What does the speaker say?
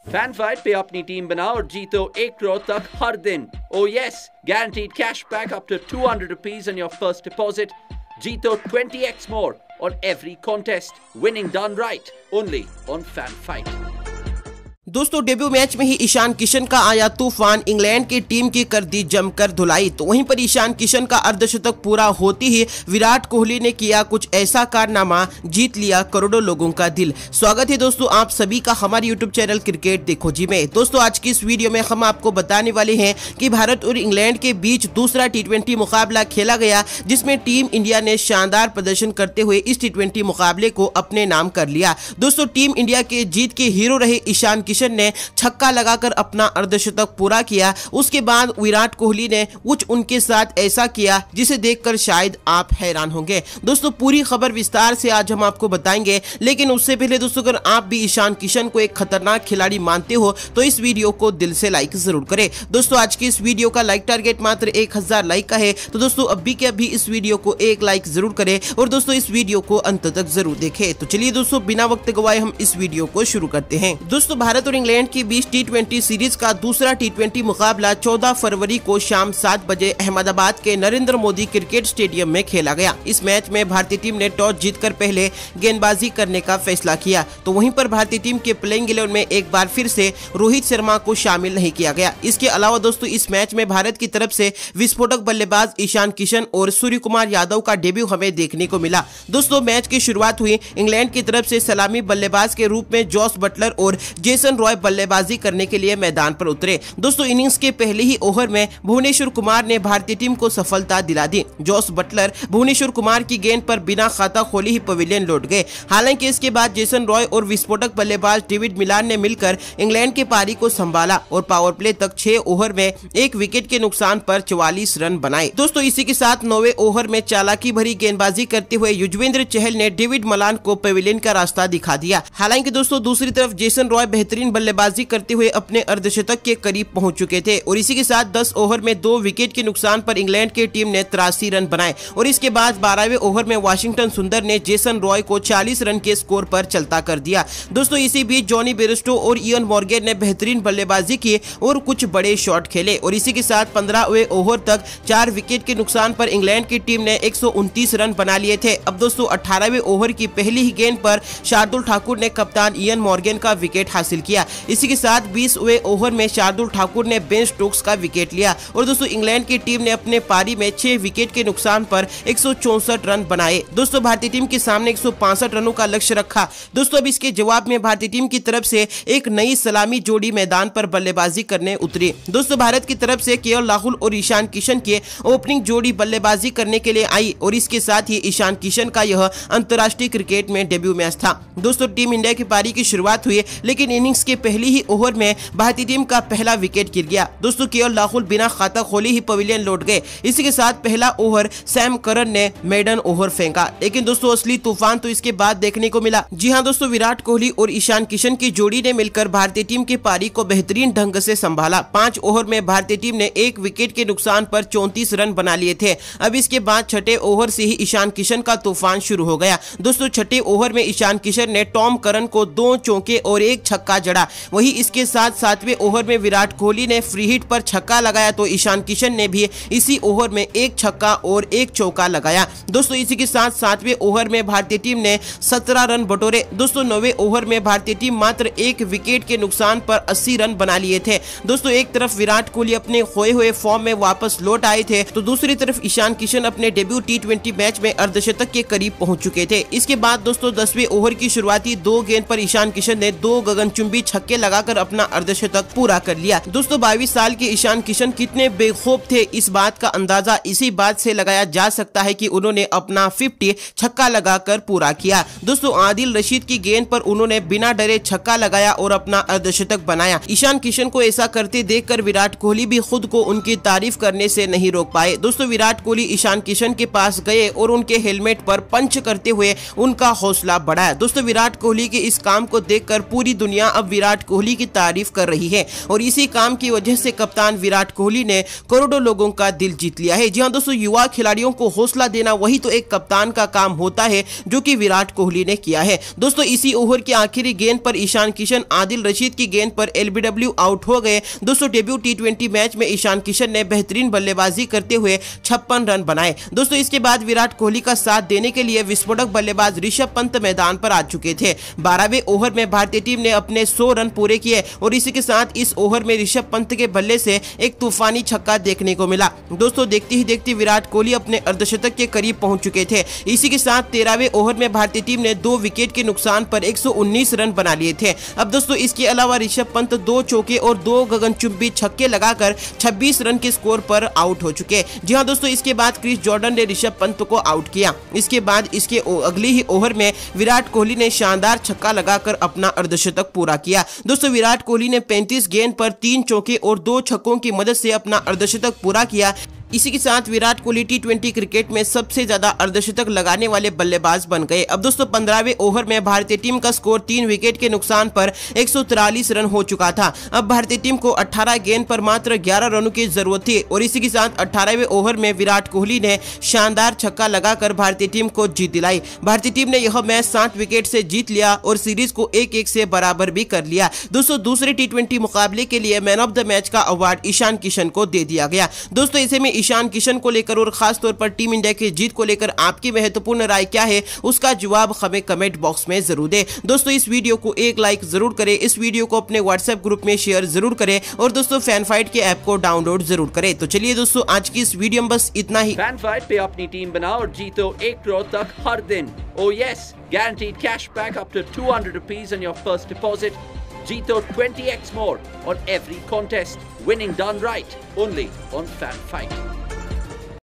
Fan fight पे अपनी team बनाओ और जीतो 1 करोड़ तक हर दिन। Oh yes, guaranteed cash back up to 200 rupees on your first deposit. जीतो 20x more on every contest. Winning done right, only on Fan Fight. दोस्तों डेब्यू मैच में ही ईशान किशन का आया तूफान, इंग्लैंड की टीम की कर दी जमकर धुलाई। तो वहीं पर ईशान किशन का अर्धशतक पूरा होती ही विराट कोहली ने किया कुछ ऐसा कारनामा, जीत लिया करोड़ों लोगों का दिल। स्वागत है दोस्तों आप सभी का हमारे यूट्यूब चैनल क्रिकेट देखो जी में। दोस्तों आज की इस वीडियो में हम आपको बताने वाले हैं कि भारत और इंग्लैंड के बीच दूसरा T20 मुकाबला खेला गया, जिसमें टीम इंडिया ने शानदार प्रदर्शन करते हुए इस T20 मुकाबले को अपने नाम कर लिया। दोस्तों टीम इंडिया के जीत के हीरो रहे ईशान किशन ने छक्का लगाकर अपना अर्धशतक पूरा किया। उसके बाद विराट कोहली ने कुछ उनके साथ ऐसा किया जिसे देखकर शायद आप हैरान होंगे। दोस्तों पूरी खबर विस्तार से आज हम आपको बताएंगे, लेकिन उससे पहले दोस्तों अगर आप भी ईशान किशन को एक खतरनाक खिलाड़ी मानते हो तो इस वीडियो को दिल से लाइक जरूर करें। दोस्तों आज की इस वीडियो का लाइक टारगेट मात्र 1000 लाइक का है, तो दोस्तों अभी के अभी इस वीडियो को एक लाइक जरूर करें और दोस्तों इस वीडियो को अंत तक जरूर देखें। तो चलिए दोस्तों बिना वक्त गवाए हम इस वीडियो को शुरू करते हैं। दोस्तों भारत और इंग्लैंड के बीच T20 सीरीज का दूसरा T20 मुकाबला 14 फरवरी को शाम 7 बजे अहमदाबाद के नरेंद्र मोदी क्रिकेट स्टेडियम में खेला गया। इस मैच में भारतीय टीम ने टॉस जीतकर पहले गेंदबाजी करने का फैसला किया। तो वहीं पर भारतीय टीम के प्लेइंग 11 में एक बार फिर से रोहित शर्मा को शामिल नहीं किया गया। इसके अलावा दोस्तों इस मैच में भारत की तरफ से विस्फोटक बल्लेबाज ईशान किशन और सूर्य कुमार यादव का डेब्यू हमें देखने को मिला। दोस्तों मैच की शुरुआत हुई इंग्लैंड की तरफ से सलामी बल्लेबाज के रूप में जॉस बटलर और जेसन रॉय बल्लेबाजी करने के लिए मैदान पर उतरे। दोस्तों इनिंग्स के पहले ही ओवर में भुवनेश्वर कुमार ने भारतीय टीम को सफलता दिला दी। जॉस बटलर भुवनेश्वर कुमार की गेंद पर बिना खाता खोले ही पवेलियन लौट गए। हालांकि इसके बाद जेसन रॉय और विस्फोटक बल्लेबाज डेविड मिलान ने मिलकर इंग्लैंड के पारी को संभाला और पावर प्ले तक 6 ओवर में 1 विकेट के नुकसान पर 44 रन बनाए। दोस्तों इसी के साथ 9वें ओवर में चालाकी भरी गेंदबाजी करते हुए युजवेंद्र चहल ने डेविड मलान को पवेलियन का रास्ता दिखा दिया। हालांकि दोस्तों दूसरी तरफ जेसन रॉय बेहतरीन बल्लेबाजी करते हुए अपने अर्धशतक के करीब पहुंच चुके थे और इसी के साथ 10 ओवर में 2 विकेट के नुकसान पर इंग्लैंड की टीम ने 83 रन बनाए और इसके बाद 12वें ओवर में वाशिंगटन सुंदर ने जेसन रॉय को 40 रन के स्कोर पर चलता कर दिया। दोस्तों इसी बीच जॉनी बेयरस्टो और इयन मॉर्गन ने बेहतरीन बल्लेबाजी की और कुछ बड़े शॉट खेले और इसी के साथ 15वें ओवर तक 4 विकेट के नुकसान पर इंग्लैंड की टीम ने 129 रन बना लिए थे। अब दोस्तों 18वें ओवर की पहली ही गेंद पर शार्दुल ठाकुर ने कप्तान इयन मॉर्गन का विकेट हासिल किया। इसी के साथ 20वें ओवर में शार्दुल ठाकुर ने बेन स्टोक्स का विकेट लिया और दोस्तों इंग्लैंड की टीम ने अपने पारी में 6 विकेट के नुकसान पर 164 रन बनाए। दोस्तों भारतीय टीम के सामने 165 रनों का लक्ष्य रखा। दोस्तों अब इसके जवाब में भारतीय टीम की तरफ से एक नई सलामी जोड़ी मैदान पर बल्लेबाजी करने उतरी। दोस्तों भारत की तरफ से केएल राहुल और ईशान किशन के ओपनिंग जोड़ी बल्लेबाजी करने के लिए आई और इसके साथ ही ईशान किशन का यह अंतर्राष्ट्रीय क्रिकेट में डेब्यू मैच था। दोस्तों टीम इंडिया की पारी की शुरुआत हुई, लेकिन इनिंग्स के पहले ही ओवर में भारतीय टीम का पहला विकेट गिर गया। दोस्तों केएल राहुल बिना खाता खोले ही पवेलियन लौट गए। इसी के साथ पहला ओवर सैम करन ने मेडन ओवर फेंका, लेकिन दोस्तों असली तूफान तो इसके बाद देखने को मिला। जी हां दोस्तों विराट कोहली और ईशान किशन की जोड़ी ने मिलकर भारतीय टीम की पारी को बेहतरीन ढंग से संभाला। 5 ओवर में भारतीय टीम ने 1 विकेट के नुकसान पर 34 रन बना लिए थे। अब इसके बाद 6ठे ओवर से ही ईशान किशन का तूफान शुरू हो गया। दोस्तों 6ठे ओवर में ईशान किशन ने टॉम करन को 2 चौके और 1 छक्का जड़ा। वही इसके साथ 7वें ओवर में विराट कोहली ने फ्री हिट पर छक्का लगाया तो ईशान किशन ने भी इसी ओवर में 1 छक्का और 1 चौका लगाया। दोस्तों इसी के साथ 7वें ओवर में भारतीय टीम ने 17 रन बटोरे। दोस्तों 9वें ओवर में भारतीय टीम मात्र 1 विकेट के नुकसान पर 80 रन बना लिए थे। दोस्तों एक तरफ विराट कोहली अपने खोए हुए फॉर्म में वापस लौट आए थे, तो दूसरी तरफ ईशान किशन अपने डेब्यू T20 मैच में अर्धशतक के करीब पहुंच चुके थे। इसके बाद दोस्तों 10वें ओवर की शुरुआती 2 गेंद पर ईशान किशन ने 2 गगनचुंबी छक्के लगाकर अपना अर्धशतक पूरा कर लिया। दोस्तों 22 साल के ईशान किशन कितने बेखौफ थे, इस बात का अंदाजा इसी बात से लगाया जा सकता है कि उन्होंने अपना 50 छक्का लगाकर पूरा किया। दोस्तों आदिल रशीद की गेंद पर उन्होंने बिना डरे छक्का लगाया और अपना अर्धशतक बनाया। ईशान किशन को ऐसा करते देखकर विराट कोहली भी खुद को उनकी तारीफ करने से नहीं रोक पाए। दोस्तों विराट कोहली ईशान किशन के पास गए और उनके हेलमेट पर पंच करते हुए उनका हौसला बढ़ाया। दोस्तों विराट कोहली के इस काम को देखकर पूरी दुनिया अब विराट कोहली की तारीफ कर रही है और इसी काम की वजह से कप्तान विराट कोहली ने करोड़ों लोगों का दिल जीत लिया है। जी हाँ दोस्तों, युवा खिलाड़ियों को हौसला देना वही तो एक कप्तान का काम होता है, जो कि विराट कोहली ने किया है। दोस्तों इसी ओवर की आखिरी गेंद पर ईशान किशन आदिल रशीद की गेंद पर एलबीडब्ल्यू आउट हो गए। दोस्तों डेब्यू टी20 मैच में ईशान किशन ने बेहतरीन बल्लेबाजी करते हुए 56 रन बनाए। दोस्तों इसके बाद विराट कोहली का साथ देने के लिए विस्फोटक बल्लेबाज ऋषभ पंत मैदान पर आ चुके थे। 12वें ओवर में भारतीय टीम ने अपने 100 रन पूरे किए और इसी के साथ इस ओवर में ऋषभ पंत के बल्ले से एक तूफानी छक्का देखने को मिला। दोस्तों देखते ही देखते विराट कोहली अपने अर्धशतक के करीब पहुंच चुके थे। इसी के साथ 13वें ओवर में भारतीय टीम ने 2 विकेट के नुकसान पर 119 रन बना लिए थे। अब दोस्तों इसके अलावा ऋषभ पंत 2 चौके और 2 गगनचुंबी छक्के लगाकर 26 रन के स्कोर पर आउट हो चुके। जी हाँ दोस्तों, इसके बाद क्रिस जॉर्डन ने ऋषभ पंत को आउट किया। इसके बाद इसके अगले ही ओवर में विराट कोहली ने शानदार छक्का लगाकर अपना अर्धशतक पूरा किया। दोस्तों विराट कोहली ने 35 गेंद पर 3 चौके और 2 छक्कों की मदद से अपना अर्धशतक पूरा किया। इसी के साथ विराट कोहली टी20 क्रिकेट में सबसे ज्यादा अर्धशतक लगाने वाले बल्लेबाज बन गए। अब दोस्तों 15वें ओवर में भारतीय टीम का स्कोर 3 विकेट के नुकसान पर 143 रन हो चुका था। अब भारतीय टीम को 18 गेंद पर मात्र 11 रनों की जरूरत थी और इसी के साथ 18वें ओवर में विराट कोहली ने शानदार छक्का लगाकर भारतीय टीम को जीत दिलाई। भारतीय टीम ने यह मैच 7 विकेट से जीत लिया और सीरीज को 1-1 से बराबर भी कर लिया। दोस्तों दूसरे टी20 मुकाबले के लिए मैन ऑफ द मैच का अवार्ड ईशान किशन को दे दिया गया। दोस्तों इसे में ईशान किशन को लेकर और खास तौर पर टीम इंडिया की जीत को लेकर आपकी महत्वपूर्ण राय क्या है, उसका जवाब हमें कमेंट बॉक्स में जरूर दें। दोस्तों इस वीडियो को एक लाइक जरूर करें, इस वीडियो को अपने व्हाट्सएप ग्रुप में शेयर जरूर करें और दोस्तों फैन फाइट के ऐप को डाउनलोड जरूर करें। तो चलिए दोस्तों आज की इस वीडियो में बस इतना ही। फैन फाइट पे अपनी टीम बनाओ और जीतो 1 करोड़ तक हर दिन। Oh yes, guaranteed cash back up to 200 rupees on your first deposit. Jeeto 20x more on every contest. Winning done right, only on Fan Fight.